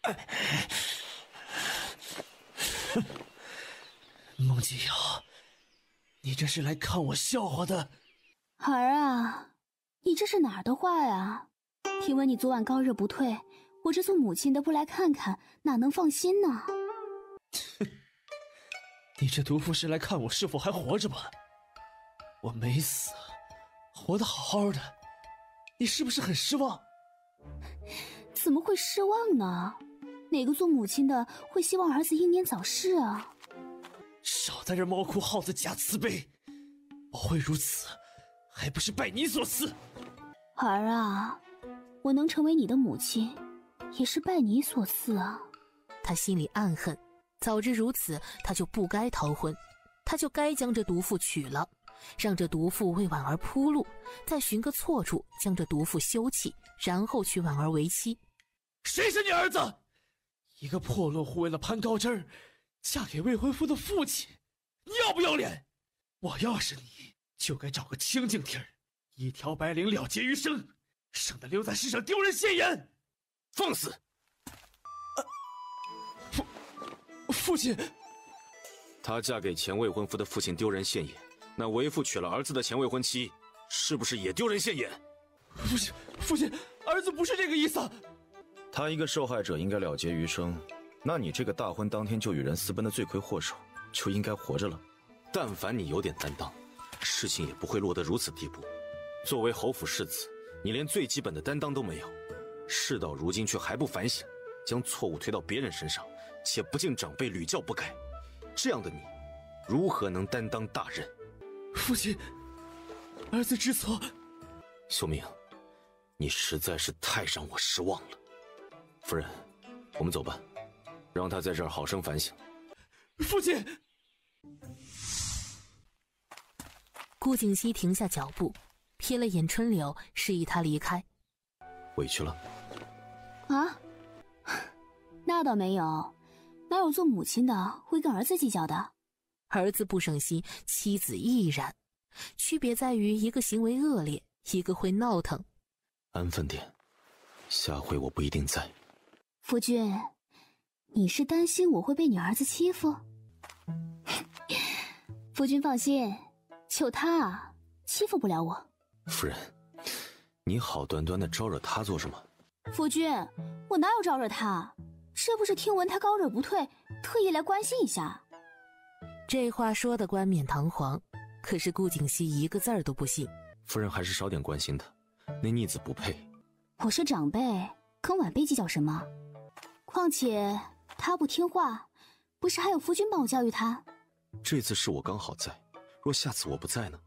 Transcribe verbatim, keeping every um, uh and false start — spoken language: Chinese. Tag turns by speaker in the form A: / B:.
A: 孟继瑶，你这是来看我笑话的？
B: 儿啊，你这是哪儿的话呀？听闻你昨晚高热不退，我这做母亲的不来看看，哪能放心呢？
A: 你这毒妇是来看我是否还活着吧？我没死，活得好好的，你是不是很失望？
B: 怎么会失望呢？哪个做母亲的会希望儿子英年早逝啊？
A: 少在这猫哭耗子假慈悲，我会如此，还不是拜你所赐？
B: 儿啊，我能成为你的母亲，也是拜你所赐啊。
C: 他心里暗恨，早知如此，他就不该逃婚，他就该将这毒妇娶了，让这毒妇为婉儿铺路，再寻个错处将这毒妇休弃，然后娶婉儿为妻。
A: 谁是你儿子？一个破落户为了攀高枝儿，嫁给未婚夫的父亲，你要不要脸？我要是你，就该找个清净地儿，一条白绫了结余生，省得留在世上丢人现眼。放肆！啊、父父亲，
D: 她嫁给前未婚夫的父亲丢人现眼，那为父娶了儿子的前未婚妻，是不是也丢人现眼？
A: 父亲，父亲，儿子不是这个意思。
E: 他一个受害者应该了结余生，那你这个大婚当天就与人私奔的罪魁祸首就应该活着了。
D: 但凡你有点担当，事情也不会落得如此地步。作为侯府世子，你连最基本的担当都没有，事到如今却还不反省，将错误推到别人身上，且不敬长辈，屡教不改，这样的你如何能担当大任？
A: 父亲，儿子知错。
D: 秀明，你实在是太让我失望了。夫人，我们走吧，让他在这儿好生反省。
A: 父亲。
C: 顾景熙停下脚步，瞥了眼春柳，示意他离开。
D: 委屈了？
B: 啊？那倒没有，哪有做母亲的会跟儿子计较的？
C: 儿子不省心，妻子亦然，区别在于一个行为恶劣，一个会闹腾。
D: 安分点，下回我不一定在。
B: 夫君，你是担心我会被你儿子欺负？夫君放心，就他啊，欺负不了我。
D: 夫人，你好端端的招惹他做什么？
B: 夫君，我哪有招惹他？这不是听闻他高热不退，特意来关心一下。
C: 这话说的冠冕堂皇，可是顾景熙一个字儿都不信。
D: 夫人还是少点关心他，那逆子不配。
B: 我是长辈，跟晚辈计较什么？况且他不听话，不是还有夫君帮我教育他？
D: 这次是我刚好在，若下次我不在呢？